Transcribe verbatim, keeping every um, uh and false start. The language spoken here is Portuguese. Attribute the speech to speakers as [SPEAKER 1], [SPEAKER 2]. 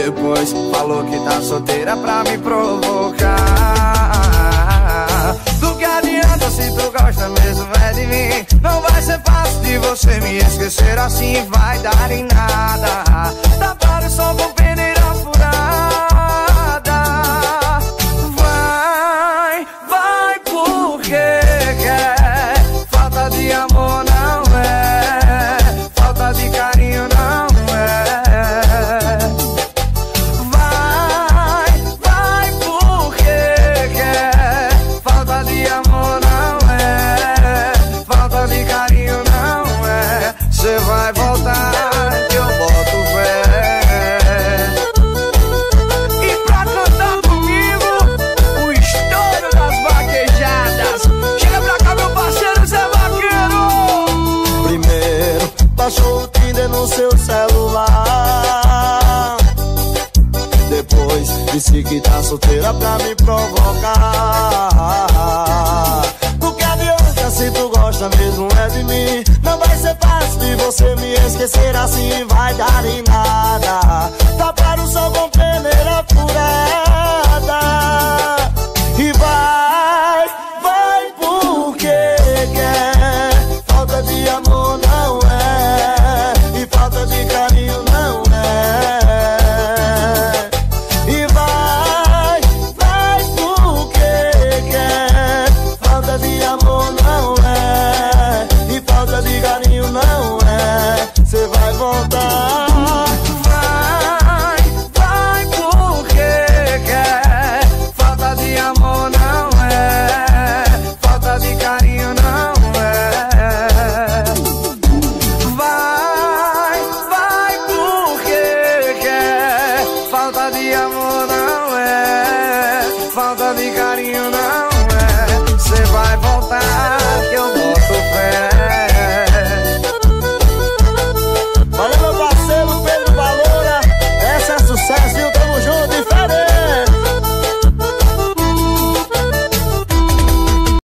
[SPEAKER 1] Depois falou que tá solteira pra me provocar. Do que adianta se tu gosta mesmo é de mim? Não vai ser fácil de você me esquecer assim, vai dar em nada. Tá para o sol com peneira furada. Vai, vai porque quer. Falta de amor não é, falta de carinho não é. Vai, vai porque quer. Falta de amor não é, falta de carinho não é. Cê vai voltar que eu boto fé. E pra cantar comigo o estouro das vaquejadas, chega pra cá meu parceiro Zé Vaqueiro.
[SPEAKER 2] Primeiro baixou o Tinder no seu celular, depois disse que tá solteira pra me provocar. Do que adianta se tu gosta mesmo é de mim? Não vai ser fácil de você me esquecer assim, vai dar em nada. Tá para o sol com peneira furada. E vai, vai porque quer. Falta de amor não é, e falta de carinho não é. E vai, vai porque quer. Falta de amor não é, e falta de carinho não é. Cê vai voltar.
[SPEAKER 1] Vai, vai porque quer. Falta de amor não é, falta de carinho não é. Vai, vai porque quer. Falta de amor não é, falta de carinho não é.